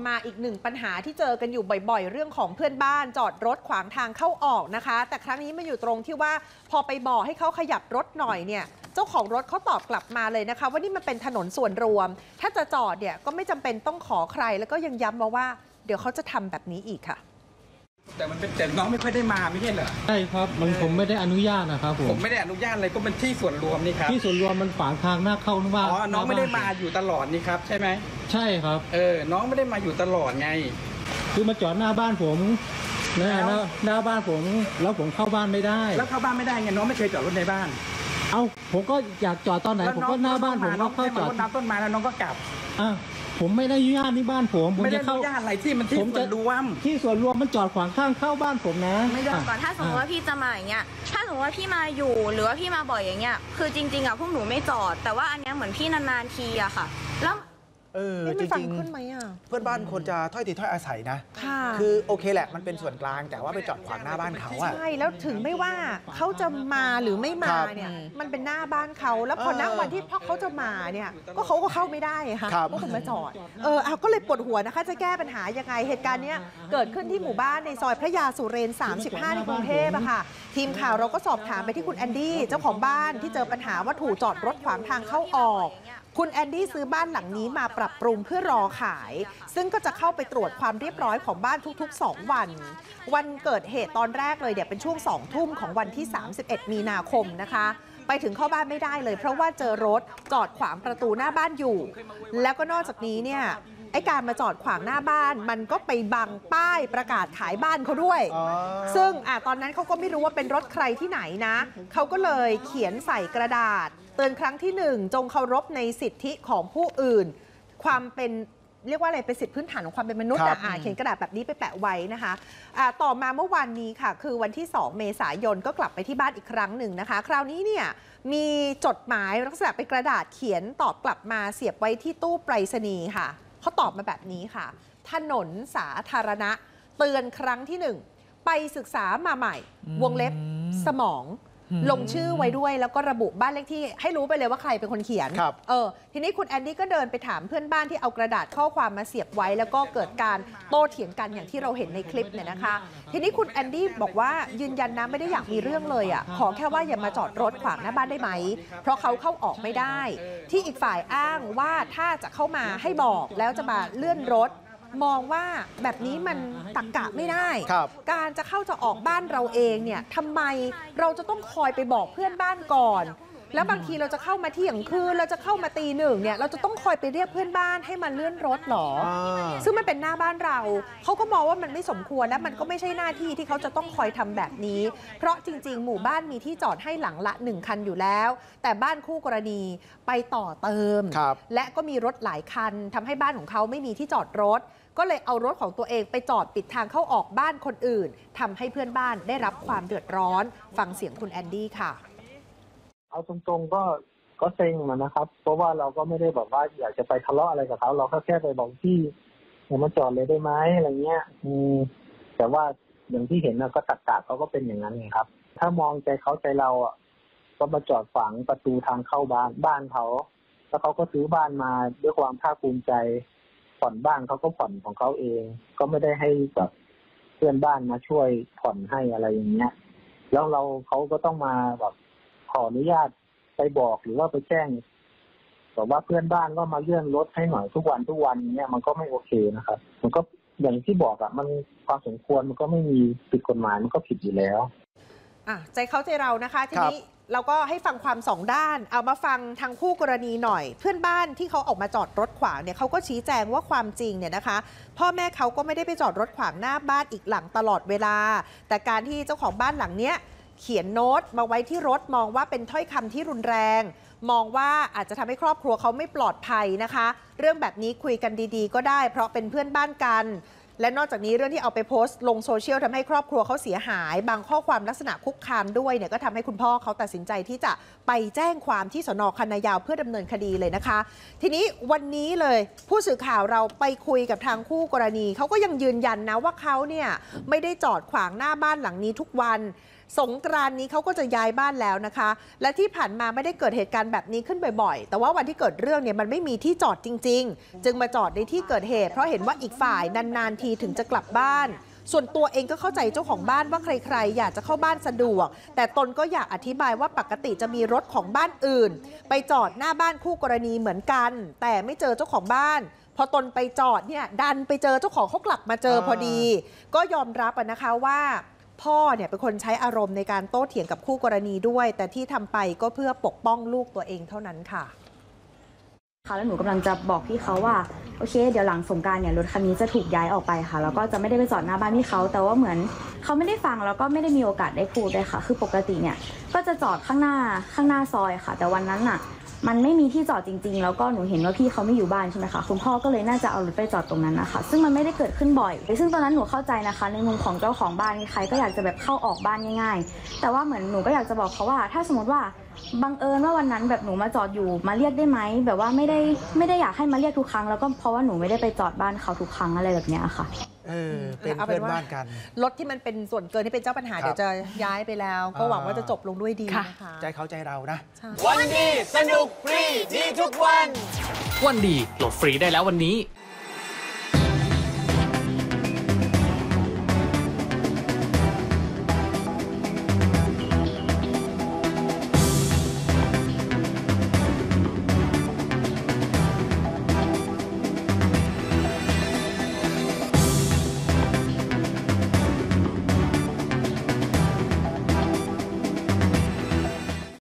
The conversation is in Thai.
มาอีกหนึ่งปัญหาที่เจอกันอยู่บ่อยๆเรื่องของเพื่อนบ้านจอดรถขวางทางเข้าออกนะคะแต่ครั้งนี้มันอยู่ตรงที่ว่าพอไปบอกให้เขาขยับรถหน่อยเนี่ยเจ้าของรถเขาตอบกลับมาเลยนะคะว่านี่มันเป็นถนนส่วนรวมถ้าจะจอดเนี่ยก็ไม่จำเป็นต้องขอใครแล้วก็ยังย้ำมาว่าเดี๋ยวเขาจะทำแบบนี้อีกค่ะแต่มันเป็นแต่น้องไม่ค่อยได้มาไม่ใช่เหรอใช่ครับผมไม่ได้อนุญาตนะครับผมไม่ได้อนุญาตเลยก็เป็นที่ส่วนรวมนี่ครับที่ส่วนรวมมันขวางทางหน้าเข้าบ้านน้องไม่ได้มาอยู่ตลอดนี่ครับใช่ไหมใช่ครับน้องไม่ได้มาอยู่ตลอดไงคือมาจอดหน้าบ้านผมหน้าบ้านผมแล้วผมเข้าบ้านไม่ได้แล้วเข้าบ้านไม่ได้ไงน้องไม่เคยจอดรถในบ้านผมก็อยากจอดตอนไหนผมก็หน้าบ้านผมก็เข้าจอดน้ำต้นไม้แล้วน้องก็กลับผมไม่ได้อนุญาตนี่บ้านผมไม่ได้อนุญาตอะไรที่มันที่ส่วนรวมที่ส่วนรวมมันจอดขวางข้างเข้าบ้านผมนะไม่ได้ก่อนถ้าสมมติว่าพี่จะมาอย่างเงี้ยถ้าสมมติว่าพี่มาอยู่หรือว่าพี่มาบ่อยอย่างเงี้ยคือจริงๆพวกหนูไม่จอดแต่ว่าอันเนี้ยเหมือนพี่นานๆทีอะค่ะแล้วจริงๆเพื่อนบ้านควรจะถ้อยทีถ้อยอาศัยนะคือโอเคแหละมันเป็นส่วนกลางแต่ว่าไปจอดขวางหน้าบ้านเขาอะใช่แล้วถึงไม่ว่าเขาจะมาหรือไม่มาเนี่ยมันเป็นหน้าบ้านเขาแล้วพอณวันที่พ่อเขาจะมาเนี่ยก็เขาก็เข้าไม่ได้ค่ะก็ถึงมาจอดก็เลยปวดหัวนะคะจะแก้ปัญหายังไงเหตุการณ์นี้เกิดขึ้นที่หมู่บ้านในซอยพระยาสุเรน35ในกรุงเทพอะค่ะทีมข่าวเราก็สอบถามไปที่คุณแอนดี้เจ้าของบ้านที่เจอปัญหาว่าถูกจอดรถขวางทางเข้าออกคุณแอนดี้ซื้อบ้านหลังนี้มาปรับปรุงเพื่อรอขายซึ่งก็จะเข้าไปตรวจความเรียบร้อยของบ้านทุกๆ2วันวันเกิดเหตุตอนแรกเลยเนี่ยเป็นช่วง2 ทุ่มของวันที่31มีนาคมนะคะไปถึงเข้าบ้านไม่ได้เลยเพราะว่าเจอรถจอดขวางประตูหน้าบ้านอยู่แล้วก็นอกจากนี้เนี่ยไอ้การมาจอดขวางหน้าบ้านมันก็ไปบังป้ายประกาศขายบ้านเขาด้วยซึ่งตอนนั้นเขาก็ไม่รู้ว่าเป็นรถใครที่ไหนนะเขาก็เลยเขียนใส่กระดาษเตือนครั้งที่1จงเคารพในสิทธิของผู้อื่นความเป็นเรียกว่าอะไรเป็นสิทธิพื้นฐานของความเป็นมนุษย์เขียนกระดาษแบบนี้ไปแปะไว้นะคะต่อมาเมื่อวานนี้ค่ะคือวันที่2 เมษายนก็กลับไปที่บ้านอีกครั้งหนึ่งนะคะคราวนี้เนี่ยมีจดหมายลักษณะเป็นกระดาษเขียนตอบกลับมาเสียบไว้ที่ตู้ไปรษณีย์ค่ะเขาตอบมาแบบนี้ค่ะถนนสาธารณะเตือนครั้งที่1ไปศึกษามาใหม่วงเล็บสมองลงชื่อไว้ด้วยแล้วก็ระบุบ้านเลขที่ให้รู้ไปเลยว่าใครเป็นคนเขียนทีนี้คุณแอนดี้ก็เดินไปถามเพื่อนบ้านที่เอากระดาษข้อความมาเสียบไว้แล้วก็เกิดการโต้เถียงกันอย่างที่เราเห็นในคลิปเนี่ยนะคะทีนี้คุณแอนดี้บอกว่ายืนยันนะไม่ได้อยากมีเรื่องเลยขอแค่ว่าอย่ามาจอดรถขวางหน้าบ้านได้ไหมเพราะเขาเข้าออกไม่ได้ที่อีกฝ่ายอ้างว่าถ้าจะเข้ามาให้บอกแล้วจะมาเลื่อนรถมองว่าแบบนี้มันตรรกะไม่ได้การจะเข้าจะออกบ้านเราเองเนี่ยทำไมเราจะต้องคอยไปบอกเพื่อนบ้านก่อนแล้วบางทีเราจะเข้ามาเที่ยงคืนเราจะเข้ามาตี 1เนี่ยเราจะต้องคอยไปเรียกเพื่อนบ้านให้มาเลื่อนรถหรอซึ่งมันเป็นหน้าบ้านเราเขาก็มองว่ามันไม่สมควรและมันก็ไม่ใช่หน้าที่ที่เขาจะต้องคอยทำแบบนี้เพราะจริงๆหมู่บ้านมีที่จอดให้หลังละ1 คันอยู่แล้วแต่บ้านคู่กรณีไปต่อเติมและก็มีรถหลายคันทำให้บ้านของเขาไม่มีที่จอดรถก็เลยเอารถของตัวเองไปจอดปิดทางเข้าออกบ้านคนอื่นทำให้เพื่อนบ้านได้รับความเดือดร้อนฟังเสียงคุณแอนดี้ค่ะเอาตรงๆก็เซ็งมันนะครับเพราะว่าเราก็ไม่ได้บอกว่าอยากจะไปทะเลาะอะไรกับเขาเราแค่ไปบอกที่อย่ามาจอดเลยได้ไหมอะไรเงี้ยแต่ว่าอย่างที่เห็นก็ตัดขาดเขาก็เป็นอย่างนั้นไงครับถ้ามองใจเขาใจเราก็มาจอดขวางประตูทางเข้าบ้านเขาแล้วเขาก็ซื้อบ้านมาด้วยความภาคภูมิใจผ่อนบ้านเขาก็ผ่อนของเขาเองก็ไม่ได้ให้แบบเพื่อนบ้านมาช่วยผ่อนให้อะไรอย่างเงี้ยแล้วเขาก็ต้องมาแบบขออนุญาตไปบอกหรือว่าไปแจ้งแต่ว่าเพื่อนบ้านก็มาเลื่อนรถให้หน่อยทุกวันเนี่ยมันก็ไม่โอเคนะครับมันก็อย่างที่บอกมันความสมควรมันก็ไม่มีผิดกฎหมายมันก็ผิดอยู่แล้วใจเขาใจเรานะคะทีนี้เราก็ให้ฟังความ2 ด้านเอามาฟังทางคู่กรณีหน่อยเพื่อนบ้านที่เขาออกมาจอดรถขวางเนี่ยเขาก็ชี้แจงว่าความจริงเนี่ยนะคะพ่อแม่เขาก็ไม่ได้ไปจอดรถขวางหน้าบ้านอีกหลังตลอดเวลาแต่การที่เจ้าของบ้านหลังเนี้ยเขียนโน้ตมาไว้ที่รถมองว่าเป็นถ้อยคำที่รุนแรงมองว่าอาจจะทำให้ครอบครัวเขาไม่ปลอดภัยนะคะเรื่องแบบนี้คุยกันดีๆก็ได้เพราะเป็นเพื่อนบ้านกันและนอกจากนี้เรื่องที่เอาไปโพสต์ลงโซเชียลทำให้ครอบครัวเขาเสียหายบางข้อความลักษณะคุกคามด้วยเนี่ยก็ทำให้คุณพ่อเขาตัดสินใจที่จะไปแจ้งความที่สน.คันนายาวเพื่อดำเนินคดีเลยนะคะทีนี้วันนี้เลยผู้สื่อข่าวเราไปคุยกับทางคู่กรณีเขาก็ยังยืนยันนะว่าเขาเนี่ยไม่ได้จอดขวางหน้าบ้านหลังนี้ทุกวันสงกรานต์นี้เขาก็จะย้ายบ้านแล้วนะคะ และที่ผ่านมาไม่ได้เกิดเหตุการณ์แบบนี้ขึ้นบ่อยๆแต่ว่าวันที่เกิดเรื่องเนี่ยมันไม่มีที่จอดจริงๆจึงมาจอดในที่เกิดเหตุเพราะเห็นว่าอีกฝ่ายนานๆทีถึงจะกลับบ้านส่วนตัวเองก็เข้าใจเจ้าของบ้านว่าใครๆอยากจะเข้าบ้านสะดวกแต่ตนก็อยากอธิบายว่าปกติจะมีรถของบ้านอื่นไปจอดหน้าบ้านคู่กรณีเหมือนกันแต่ไม่เจอเจ้าของบ้านพอตนไปจอดเนี่ยดันไปเจอเจ้าของเขากลับมาเจอพอดีก็ยอมรับนะคะว่าพ่อเนี่ยเป็นคนใช้อารมณ์ในการโต้เถียงกับคู่กรณีด้วยแต่ที่ทำไปก็เพื่อปกป้องลูกตัวเองเท่านั้นค่ะแล้วหนูกำลังจะบอกพี่เขาว่าโอเคเดี๋ยวหลังสงกรานต์เนี่ยรถคันนี้จะถูกย้ายออกไปค่ะแล้วก็จะไม่ได้ไปจอดหน้าบ้านพี่เขาแต่ว่าเหมือนเขาไม่ได้ฟังแล้วก็ไม่ได้มีโอกาสได้พูดเลยค่ะคือปกติเนี่ยก็จะจอดข้างหน้าซอยค่ะแต่วันนั้นน่ะมันไม่มีที่จอดจริงๆแล้วก็หนูเห็นว่าพี่เขาไม่อยู่บ้านใช่ไหมคะคุณพ่อก็เลยน่าจะเอารถไปจอดตรงนั้นนะคะซึ่งมันไม่ได้เกิดขึ้นบ่อยซึ่งตอนนั้นหนูเข้าใจนะคะในมุมของเจ้าของบ้านใครก็อยากจะแบบเข้าออกบ้านง่ายๆแต่ว่าเหมือนหนูก็อยากจะบอกเขาว่าถ้าสมมติว่าบังเอิญว่าวันนั้นแบบหนูมาจอดอยู่มาเรียกได้ไหมแบบว่าไม่ได้อยากให้มาเรียกทุกครั้งแล้วก็เพราะว่าหนูไม่ได้ไปจอดบ้านเขาทุกครั้งอะไรแบบเนี้ยค่ะเป็นเพื่อนบ้านกันรถที่มันเป็นส่วนเกินที่เป็นเจ้าปัญหาเดี๋ยวจะย้ายไปแล้วก็หวังว่าจะจบลงด้วยดีนะคะใจเขาใจเรานะวันดีสนุกฟรีดีทุกวันวันดีโหลดฟรีได้แล้ววันนี้